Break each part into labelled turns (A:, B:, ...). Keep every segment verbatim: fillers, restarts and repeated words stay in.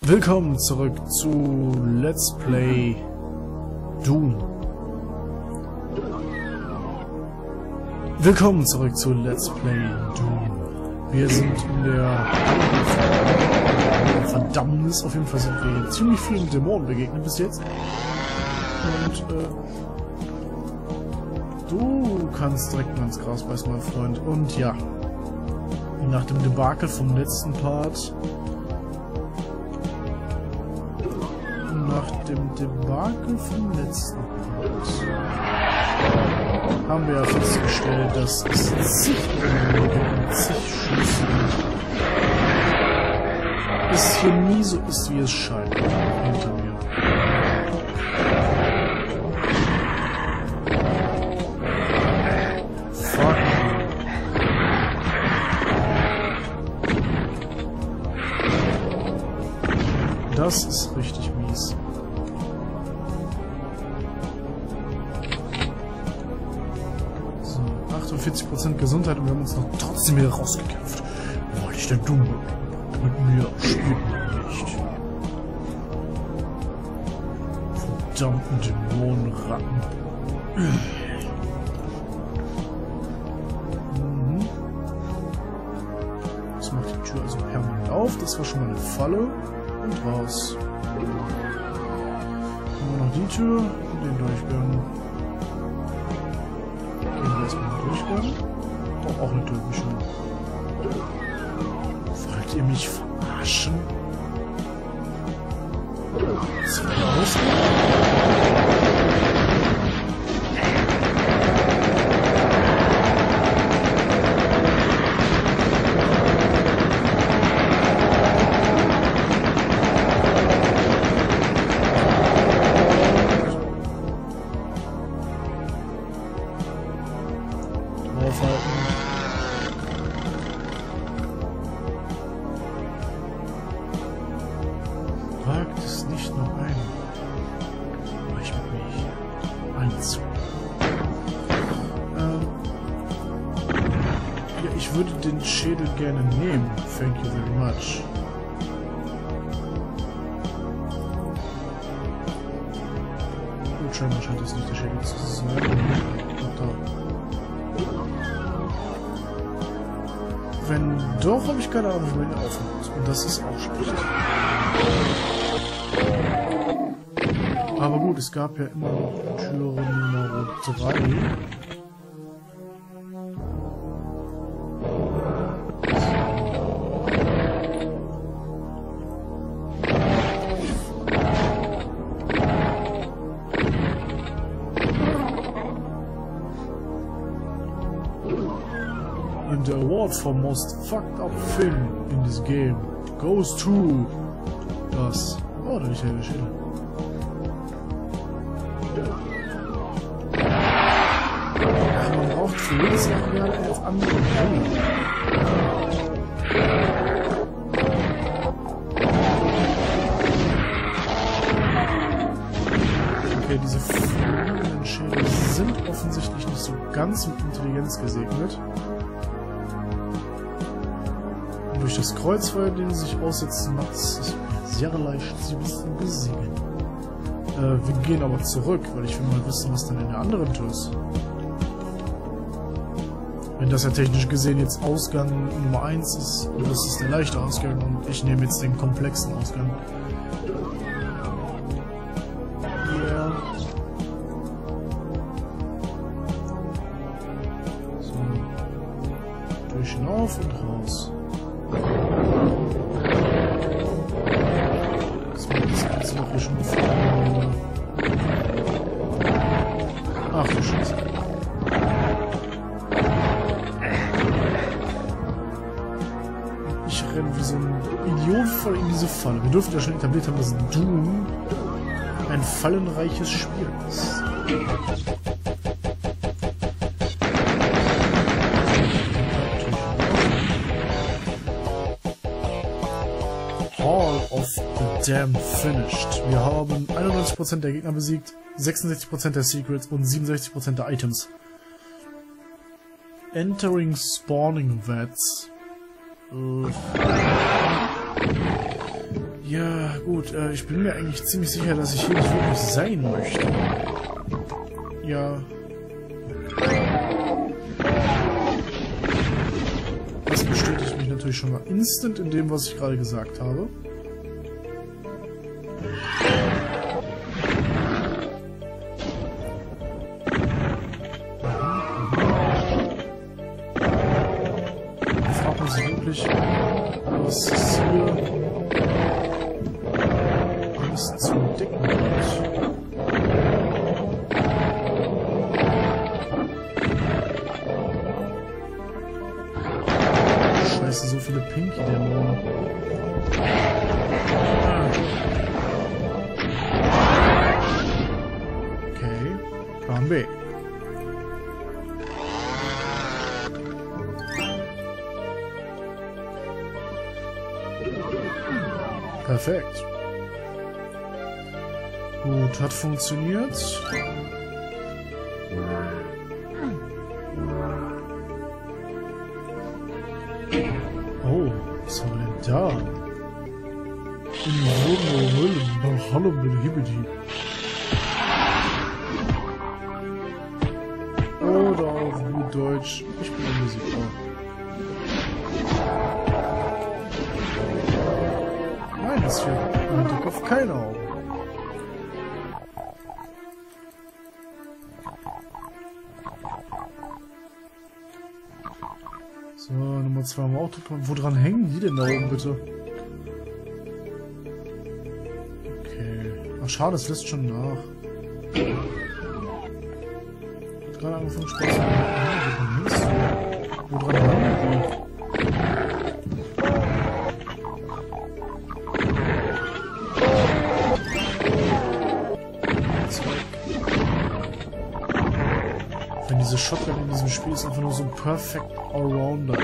A: Willkommen zurück zu Let's Play Doom. Willkommen zurück zu Let's Play Doom. Wir sind in der Verdammnis. Auf jeden Fall sind wir ziemlich vielen Dämonen begegnet bis jetzt. Und äh, du kannst direkt mal ins Gras beißen, mein Freund. Und ja, nach dem Debakel vom letzten Part Nach dem Debakel vom letzten Part haben wir ja festgestellt, dass es zig Dämonen gibt, zig Schlüssel. Es hier nie so ist, wie es scheint. Hinter mir. Fuck. Das ist richtig mies. So, achtundvierzig Prozent Gesundheit und wir haben uns noch trotzdem wieder rausgekämpft. Weil ich der Dumme. Mit mir spielt man nicht. Verdammten Dämonenratten. Mhm. Das macht die Tür also permanent auf. Das war schon mal eine Falle. Und raus. Haben wir noch die Tür und den Durchgang. Gehen wir erstmal den Durchgang. Oh, auch eine Tür, wie schön. Wollt ihr mich verarschen? Zwei Ausgänge? Wagt es nicht noch ein, euch mit mich einzu. Ähm, ja, ich würde den Schädel gerne nehmen. Thank you very much. Gut, scheinbar scheint es nicht der Schädel zu sein. Doch, da. Wenn doch, habe ich keine Ahnung, wie man ihn aufmacht. Und das ist auch schlecht. Aber gut, es gab ja immer noch Türe Nummer drei. And the award for most fucked up thing in this game goes to das. Oh, da ist ja der Schädel. Ach, man braucht für jedes Material auf andere Brillen. Okay, diese fliegenden Schädel sind offensichtlich nicht so ganz mit Intelligenz gesegnet. Durch das Kreuzfeuer, den sie sich aussetzen, macht es sehr leicht, sie zu besiegen. Äh, wir gehen aber zurück, weil ich will mal wissen, was dann in der anderen Tür ist. Wenn das ja technisch gesehen jetzt Ausgang Nummer eins ist, und das ist der leichte Ausgang, und ich nehme jetzt den komplexen Ausgang. Yeah. So. Durch hinauf und raus. Das war das Ganze doch hier schon gefunden. Ach du Scheiße. Ich renne wie so ein Idiot voll in diese Falle. Wir dürfen ja schon etabliert haben, dass Doom ein fallenreiches Spiel ist. Hall of the Damned finished. Wir haben einundneunzig Prozent der Gegner besiegt, sechsundsechzig Prozent der Secrets und siebenundsechzig Prozent der Items. Entering Spawning Vats. Äh, Ja, gut, äh, ich bin mir eigentlich ziemlich sicher, dass ich hier nicht wirklich sein möchte. Ja. Das bestätigt mich natürlich schon mal instant in dem, was ich gerade gesagt habe. Ich frage mich wirklich, was ist hier alles zu entdecken ist. Scheiße, so viele Pinky-Dämonen. Ah. Okay, Plan B. Perfekt. Gut, hat funktioniert. Oh, was haben wir denn da? Hallo, Hibidi. Oder auf gut Deutsch, ich bin ein Musiker. Nein, das hier mit dem Kopf keine Augen. So, Nummer zwei am Autobahn. Wo dran hängen die denn da oben, bitte? Okay. Ach, schade, es lässt schon nach. Hat gerade angefangen, Spaß zu machen. Wo dran hängen die? Wenn diese Shotgun in diesem Spiel ist einfach nur so ein perfekt Allrounder.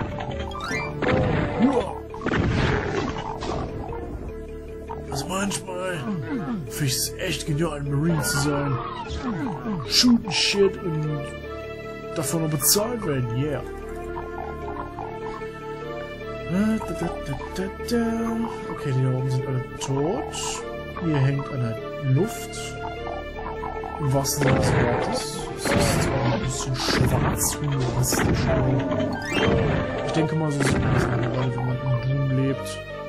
A: Also manchmal finde ich es echt genial, ein Marine zu sein. Shooten Shit und davon noch bezahlt werden, yeah. Okay, die da oben sind alle tot. Hier hängt an der Luft. Im wahrsten Sinne des Wortes. Es ist zwar ein bisschen schwarz-humoristisch, aber ich denke mal, so sieht man das gerade, wenn man in Doom lebt.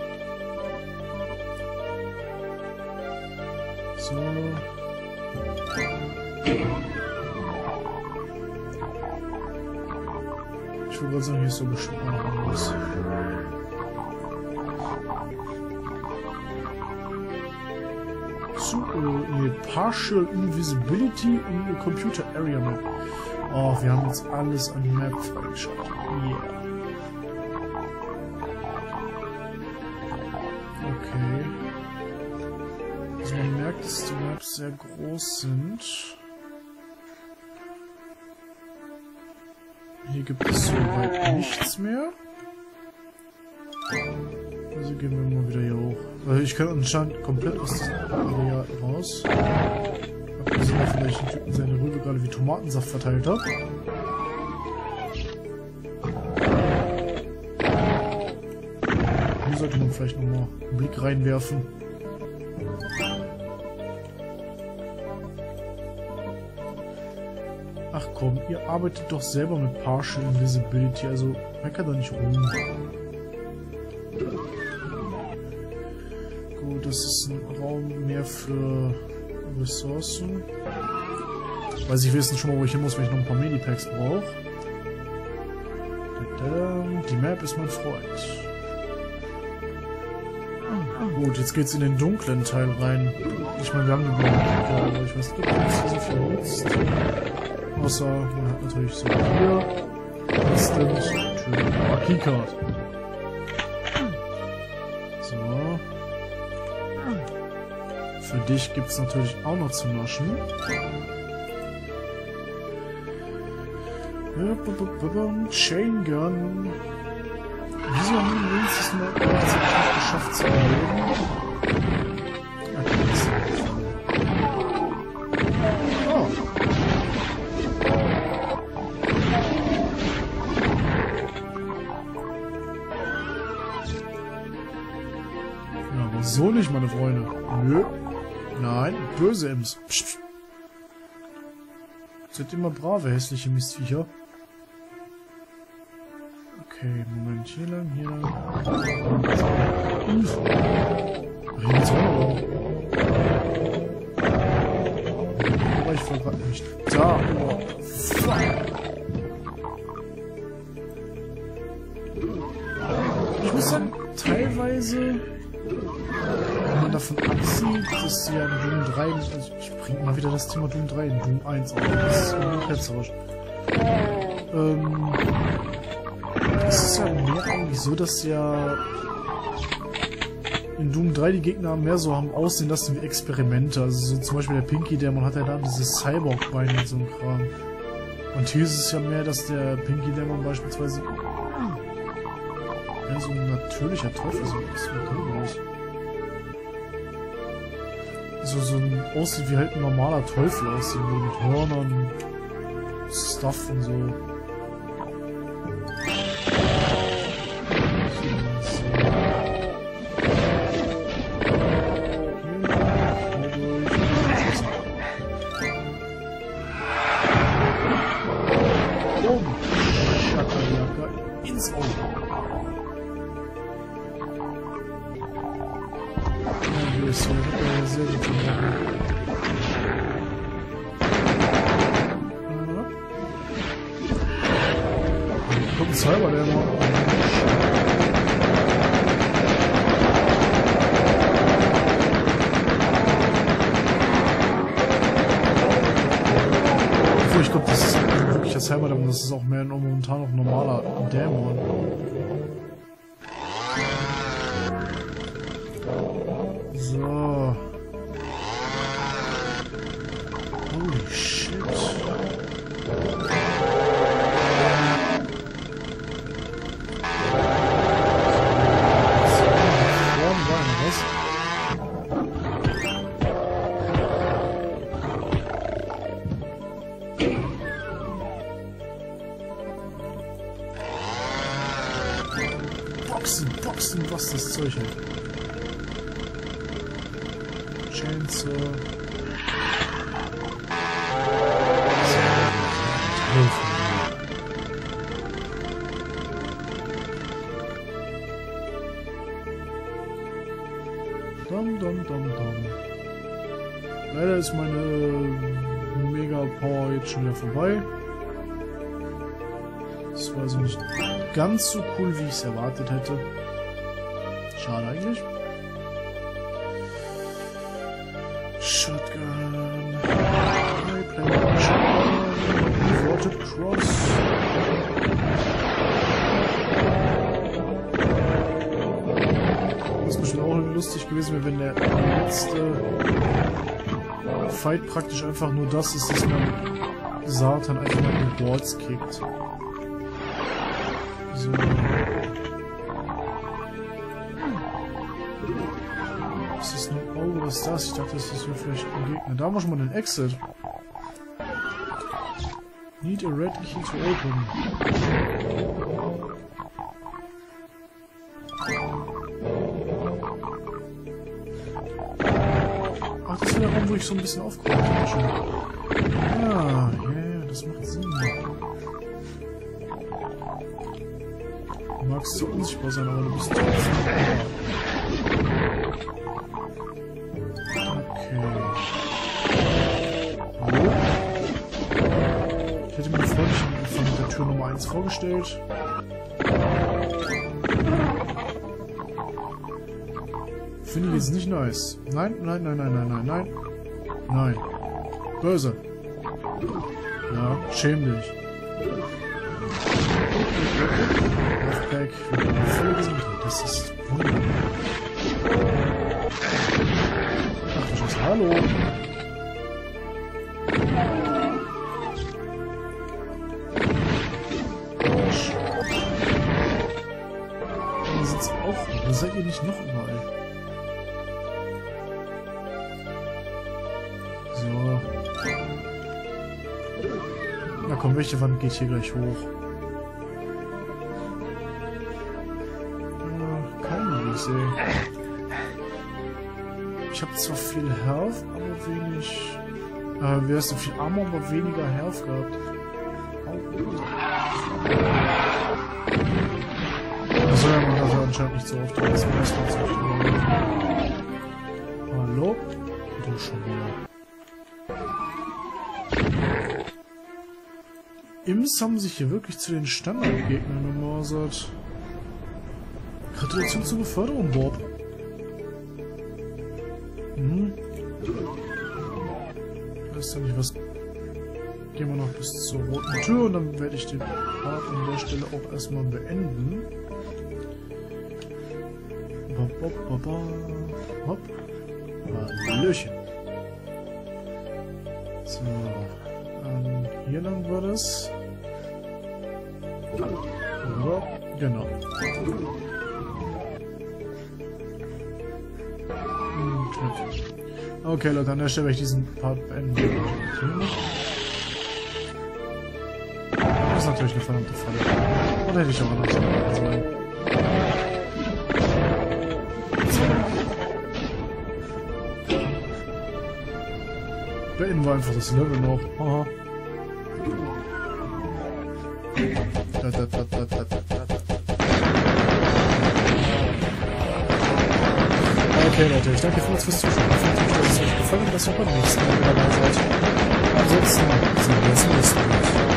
A: So. Ich würde gerade sagen, hier ist so bestimmt noch was. So, äh, Partial Invisibility und eine Computer Area Map. Oh, wir haben jetzt alles an Map freigeschaltet. Yeah. Okay. Also man merkt, dass die Maps sehr groß sind. Hier gibt es soweit nichts mehr. Also gehen wir mal wieder hier hoch. Also ich kann anscheinend komplett aus diesem Area raus. Abgesehen davon, dass ich den Typen seine Rübe gerade wie Tomatensaft verteilt habe. Hier sollte man vielleicht nochmal einen Blick reinwerfen. Ach komm, ihr arbeitet doch selber mit Partial Invisibility, also meckert doch nicht rum. Gut, das ist ein Raum mehr für Ressourcen. Weiß ich wenigstens schon mal, wo ich hin muss, wenn ich noch ein paar Medipacks brauche. Die Map ist mein Freund. Gut, jetzt geht's in den dunklen Teil rein. Ich meine, wir haben den blauen, aber ich weiß nicht, ob das hier so viel nutzt. Außer, man hat natürlich so hier. Instant, Tür, Keycard. So. Für dich gibt es natürlich auch noch zu naschen. Chain Gun. Wieso haben wir wenigstens mal nicht geschafft zu erleben? Oh. meine Freunde. Nö. Nein, böse Imps. Psst, psst. Seid immer brave, hässliche Mistviecher. Okay, Moment, hier lang, hier lang. Uff. Hier geht's auch noch. Aber ich war gerade nicht da. Oh, fuck. Ich muss sagen, teilweise, wenn man davon absieht, dass ja in Doom drei, also ich bringe mal wieder das Thema Doom drei in Doom eins auf, das ist irgendwie ketzerisch. Ähm, es ist ja mehr eigentlich so, dass ja in Doom drei die Gegner mehr so haben aussehen lassen wie Experimente, also so zum Beispiel der Pinky Dämon hat ja da dieses Cyborg-Bein und so ein Kram. Und hier ist es ja mehr, dass der Pinky Dämon beispielsweise ja, so ein natürlicher Teufel, so ist natürlich. So, so ein aussieht wie halt ein normaler Teufel aussehen würde, mit Hörnern, Stuff und so. Ins Auge. Ja, ist ja sehr gut gemacht. Kommt ein Cyber, der immer. Obwohl, ich glaube, das ist wirklich der Cyber, aber das ist auch mehr momentan noch ein normaler Dämon. So. Holy shit. Boxen, Boxen, was das Zeug hält. Chainsaw. Dum, dum, dum, dum. Leider ist meine Mega Power jetzt schon wieder vorbei. Das war also nicht ganz so cool, wie ich es erwartet hätte. Schade eigentlich. Shotgun. Play Shotgun. Inverted Cross. Das ist bestimmt auch lustig gewesen, wenn der letzte Fight praktisch einfach nur das ist, dass man Satan einfach mal in die Boards kickt. So. Was ist noch? Oh, was ist das? Ich dachte, das ist vielleicht ein Gegner. Da haben wir schon mal den Exit. Need a red key to open. Ach, das ist der Raum, wo ich so ein bisschen aufgeräumt habe schon. Ah, ja, yeah, das macht Sinn. Du magst so unsichtbar sein, aber du bist trotzdem. Okay. Hallo? Ich hätte mir freundlich am Anfang mit der Tür Nummer eins vorgestellt. Finde ich jetzt nicht nice. Nein, nein, nein, nein, nein, nein, nein. Nein. Böse. Ja, schäm dich. Back. Volle Gesundheit. Das ist wunderbar. Ach, du Scheiße. Hallo. Hier sitzt auch. Wo seid ihr nicht noch überall? So. Na komm, welche Wand geht hier gleich hoch? Ja, keine, wie ich sehe. Ich habe zwar viel Health, aber wenig... Äh, wie heißt denn? Viel Armor, aber weniger Health gehabt. Also ja, man darf anscheinend nicht so oft. Das weiß man so viel. Hallo? Du schon wieder. Imps haben sich hier wirklich zu den Standardgegnern gemauert. Gratulation zur Beförderung, Bob. Hm? Ich weiß ja nicht, was... Gehen wir noch bis zur roten Tür und dann werde ich den Part an der Stelle auch erstmal beenden. Hopp, hopp, hopp, hopp. Hallöchen. So. Ähm, hier lang war das. Ja, genau. Okay, Leute, an der Stelle werde ich diesen Part beenden. Das ist natürlich eine verdammte Falle. Oder hätte ich auch anders machen sollen. Beenden wir einfach das Level noch. Aha. Da, da, da, da, da, da. Okay, Leute, ich danke vielmals fürs Zuschauen. Ich hoffe, dass es euch gefallen hat, dass ihr beim nächsten Mal wieder da seid. Ansonsten sehen wir uns nächsten Mal.